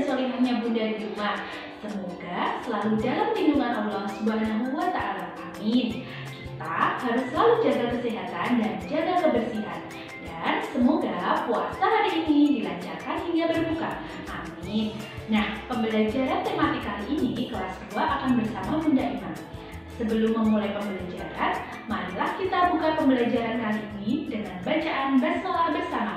solehahnya Bunda di rumah. Semoga selalu dalam lindungan Allah Subhanahu wa Ta'ala. Amin. Kita harus selalu jaga kesehatan dan jaga kebersihan. Dan semoga puasa hari ini dilancarkan hingga berbuka. Amin. Nah, pembelajaran tematik kali ini kelas 2 akan bersama Bunda Ima. Sebelum memulai pembelajaran, marilah kita buka pembelajaran kali ini dengan bacaan basmalah bersama.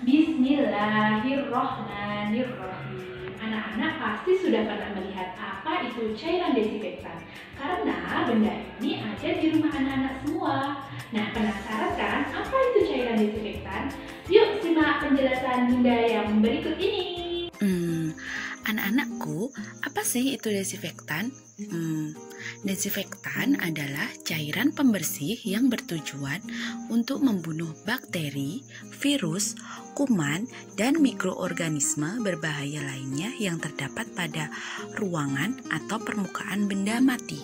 Bismillahirrohmanirrohim. Anak-anak pasti sudah pernah melihat apa itu cairan desinfektan, karena benda ini ada di rumah anak-anak semua. Nah, penasaran kan apa itu cairan desinfektan? Yuk simak penjelasan Bunda yang berikut ini. Anak-anakku, apa sih itu desinfektan? Desinfektan adalah cairan pembersih yang bertujuan untuk membunuh bakteri, virus, kuman, dan mikroorganisme berbahaya lainnya yang terdapat pada ruangan atau permukaan benda mati.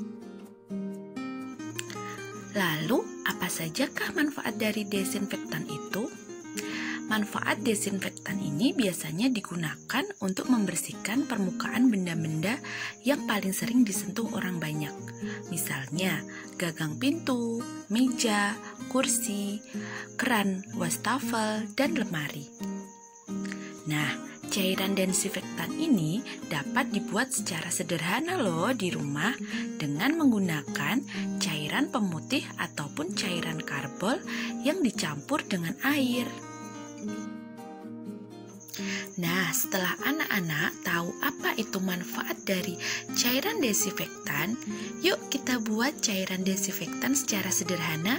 Lalu, apa sajakah manfaat dari desinfektan itu? Manfaat desinfektan ini biasanya digunakan untuk membersihkan permukaan benda-benda yang paling sering disentuh orang banyak. Misalnya, gagang pintu, meja, kursi, keran wastafel, dan lemari. Nah, cairan desinfektan ini dapat dibuat secara sederhana loh di rumah dengan menggunakan cairan pemutih ataupun cairan karbol yang dicampur dengan air. Nah, setelah anak-anak tahu apa itu manfaat dari cairan desinfektan, yuk kita buat cairan desinfektan secara sederhana.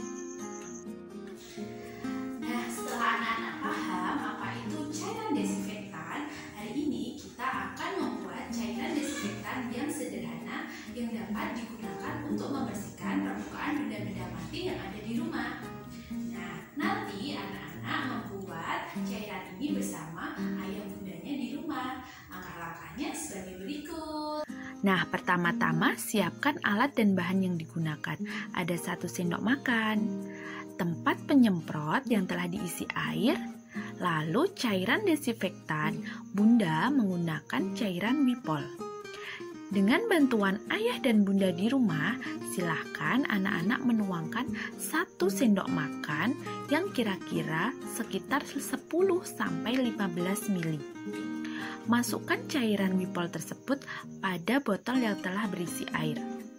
Nah, setelah anak-anak paham apa itu cairan desinfektan, hari ini kita akan membuat cairan desinfektan yang sederhana yang dapat digunakan untuk membersihkan permukaan benda-benda mati yang ada di rumah. Nah, nanti anak-anak membuat cairan ini bersama ayah bundanya di rumah. Langkah-langkahnya sebagai berikut. Nah, pertama-tama siapkan alat dan bahan yang digunakan. Ada 1 sendok makan, tempat penyemprot yang telah diisi air, lalu cairan desinfektan. Bunda menggunakan cairan Wipol. Dengan bantuan ayah dan bunda di rumah, silahkan anak-anak menuangkan 1 sendok makan yang kira-kira sekitar 10-15 ml. Masukkan cairan Wipol tersebut pada botol yang telah berisi air.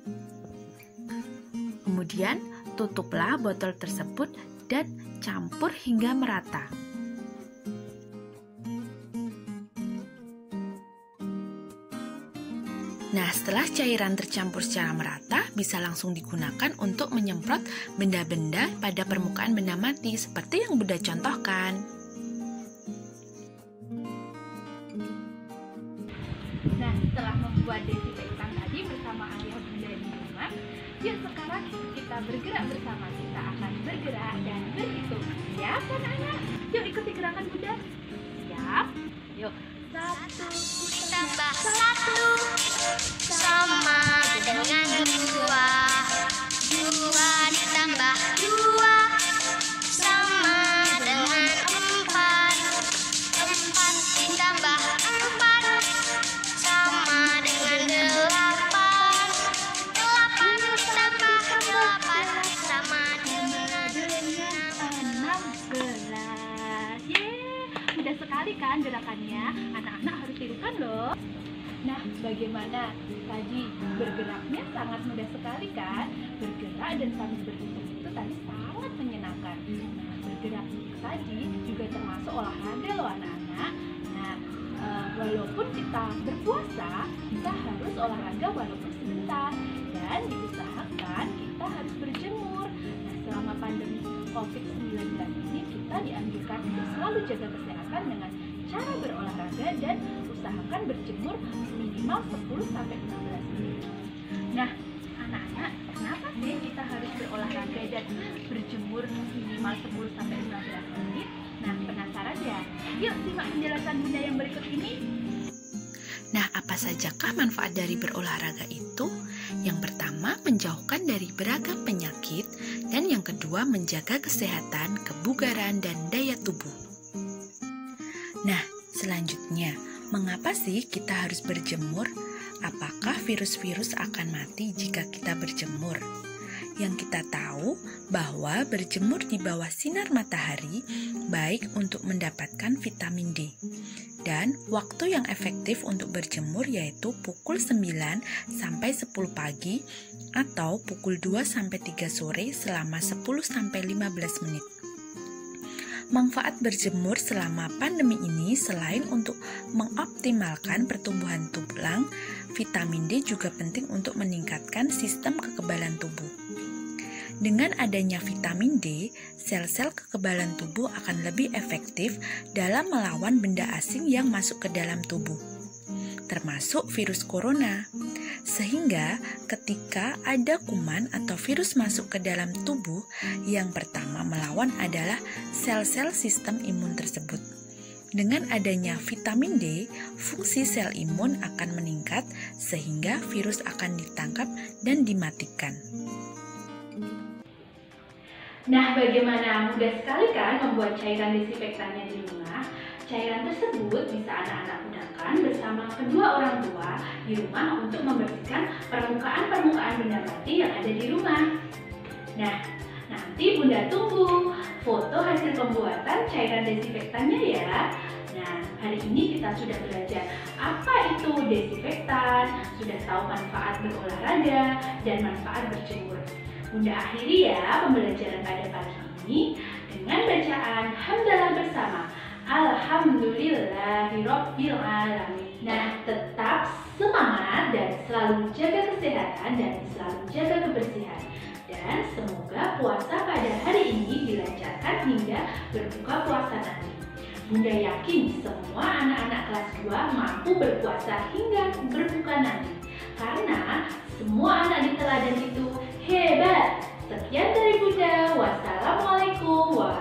Kemudian, tutuplah botol tersebut dan campur hingga merata. Nah, setelah cairan tercampur secara merata, bisa langsung digunakan untuk menyemprot benda-benda pada permukaan benda mati, seperti yang Bunda contohkan. Nah, setelah membuat desinfektan tadi bersama ayah bunda di rumah, yuk sekarang kita bergerak bersama. Kita akan bergerak dan berhitung. Siap anak-anak? Yuk ikuti gerakan bunda. Siap? Yuk. 1 Tambah 1 sama dengan 2. 2 ditambah 2 sama dengan 4. 4 ditambah 4 sama dengan 8. 8 ditambah 8 sama dengan 16. Yeay, mudah sekali kan gerakannya? Anak-anak harus tirukan loh. Nah, bagaimana? Tadi bergeraknya sangat mudah sekali kan? Bergerak dan sambil berhitung itu tadi sangat menyenangkan. Nah, bergerak tadi juga termasuk olahraga loh anak-anak. Nah, walaupun kita berpuasa, kita harus olahraga walaupun sebentar. Dan diusahakan kita harus berjemur. Nah, selama pandemi COVID-19 ini kita dianjurkan untuk selalu jaga kesehatan dengan cara berolahraga dan usahakan berjemur minimal 10-15 menit. Nah, anak-anak, kenapa sih kita harus berolahraga dan berjemur minimal 10-15 menit? Nah, penasaran ya? Yuk simak penjelasan Bunda yang berikut ini. Nah, apa sajakah manfaat dari berolahraga itu? Yang pertama, menjauhkan dari beragam penyakit, dan yang kedua, menjaga kesehatan, kebugaran, dan daya tubuh. Nah, selanjutnya, Mengapa sih kita harus berjemur? Apakah virus-virus akan mati jika kita berjemur? Yang kita tahu bahwa berjemur di bawah sinar matahari baik untuk mendapatkan vitamin D. Dan waktu yang efektif untuk berjemur yaitu pukul 9 sampai 10 pagi atau pukul 2 sampai 3 sore selama 10 sampai 15 menit. Manfaat berjemur selama pandemi ini selain untuk mengoptimalkan pertumbuhan tulang, vitamin D juga penting untuk meningkatkan sistem kekebalan tubuh. Dengan adanya vitamin D, sel-sel kekebalan tubuh akan lebih efektif dalam melawan benda asing yang masuk ke dalam tubuh, termasuk virus corona. Sehingga ketika ada kuman atau virus masuk ke dalam tubuh, yang pertama melawan adalah sel-sel sistem imun tersebut. Dengan adanya vitamin D, fungsi sel imun akan meningkat sehingga virus akan ditangkap dan dimatikan. Nah, bagaimana mudah sekali kan membuat cairan desinfektannya di rumah? Cairan tersebut bisa anak-anak gunakan bersama kedua orang tua di rumah untuk membersihkan permukaan-permukaan benda mati yang ada di rumah. Nah, nanti Bunda tunggu foto hasil pembuatan cairan desinfektannya ya. Nah, hari ini kita sudah belajar apa itu desinfektan, sudah tahu manfaat berolahraga dan manfaat berjemur. Bunda akhiri ya pembelajaran pada pagi ini dengan bacaan hamdalah bersama. Alhamdulillahirabbil alamin. Nah, tetap semangat dan selalu jaga kesehatan dan selalu jaga kebersihan. Dan semoga puasa pada hari ini dilancarkan hingga berbuka puasa nanti. Bunda yakin semua anak-anak kelas 2 mampu berpuasa hingga berbuka nanti. Karena semua anak di teladan itu hebat. Sekian dari Bunda. Wassalamualaikum warahmatullahi wabarakatuh.